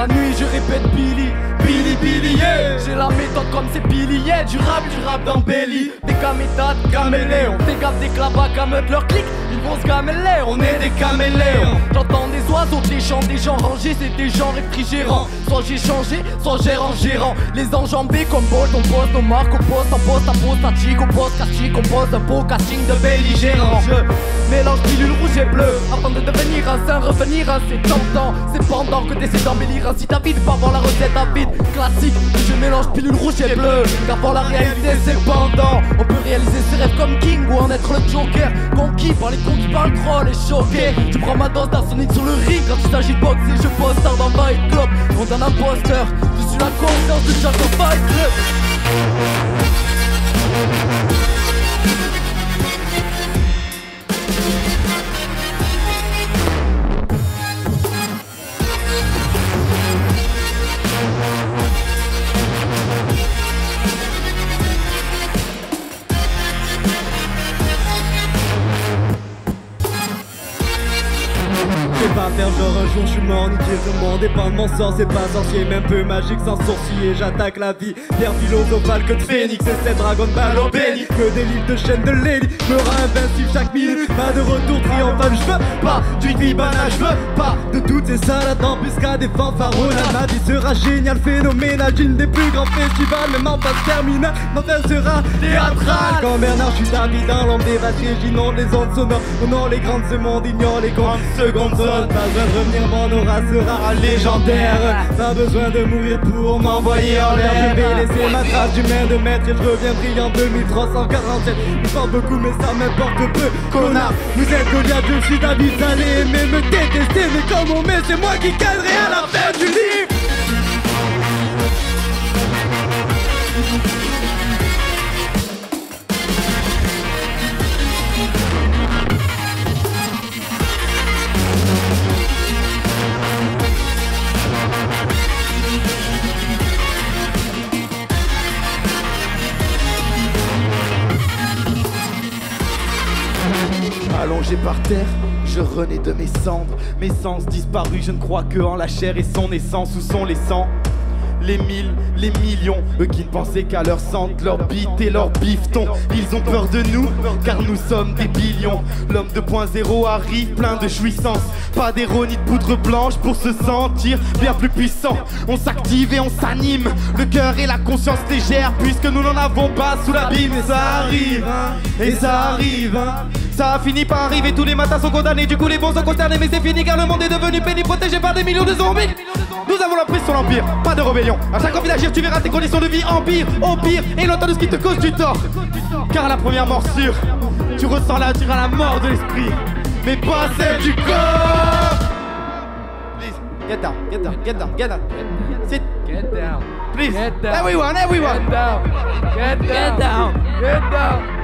La nuit je répète Billy, Billy, Billy, yeah. J'ai la méthode comme c'est Billy, yeah. Du rap dans Belly. Des camétas de caméléons. Des gars des clabas cameutes leur clic. Ils vont se gameler, on est des caméléons. J'entends des oiseaux, des chants, des gens rangés. C'est des gens réfrigérants. Soit j'ai changé, soit gérant, gérant. Les enjambés comme Bolt, on pose nos marques au poste. En poste, en poste, statique, au poste, castique. On pose un beau casting de belligérant. Je mélange pilule rouge et bleue. Avant de devenir un saint, revenir un c'est tentant. C'est pendant que t'essaies d'embellir un site à vide. Pas voir la recette à vide, classique. Je mélange pilule rouge et bleue. Car pour la réalité c'est pendant. On peut réaliser ses rêves comme King ou en être le Joker. Conquis par les cons qui parlent trop, les choqués. Tu prends ma dose d'arsenic sur le ring. Quand il s'agit de boxer, je pose tard dans Fight Club. On d'un imposteur, je suis la confiance de Jack of Fight Club. Je vais pas faire genre un jour je suis mort, niqué le monde dépend de mon sort, c'est pas sorcier, même peu magique sans sourciller, j'attaque la vie, pierre philosophale que de phénix, et c'est Dragon Ball au béni, que des livres de chaîne de Lady, me rend invincible chaque minute, pas de retour triomphal, je veux pas d'une vie banale, je veux pas de toutes ces salades embuscades des fanfaronnades, ma vie sera géniale, phénoménale, d'une des plus grands festivals, même en phase terminale, ma fin sera théâtrale, quand Bernard je suis tapis dans l'ombre des vaches, j'inonde les ondes sonores, honore les grandes ce monde, ignore les grandes secondes zones. Pas besoin de revenir, mon aura sera légendaire. Pas besoin de mourir pour m'envoyer en l'air. Je vais laisser ma trace d'humain de maître et je reviendrai en 2347. Je parle beaucoup mais ça m'importe peu. Connard, vous êtes Goliath, je suis David. Vous allez aimer me détester, mais comme on met, c'est moi qui gagnerai à la fin du livre. Allongé par terre, je renais de mes cendres. Mes sens disparus, je ne crois que en la chair et son essence. Où sont les sangs? Les mille, les millions, eux qui ne pensaient qu'à leur centre, leur bite et leur bifton. Ils ont peur de nous, car nous sommes des billions. L'homme 2.0 arrive plein de jouissance. Pas d'héros ni de poudre blanche pour se sentir bien plus puissant. On s'active et on s'anime, le cœur et la conscience légère, puisque nous n'en avons pas sous l'abîme. Et ça arrive, hein, et ça arrive, hein. Ça a fini par arriver, tous les matins sont condamnés. Du coup les bons sont concernés, mais c'est fini car le monde est devenu pénible, protégé par des millions de zombies. Nous avons la prise sur l'empire, pas de rébellion. À chaque envie d'agir, tu verras tes conditions de vie empire, au pire, et longtemps de ce qui te cause du tort. Car à la première morsure, tu ressens la mort de l'esprit, mais pas celle du corps. Please, get down, get down, get down, get down. Sit, Get down, please, get down, everyone, everyone. get down, get down, get down.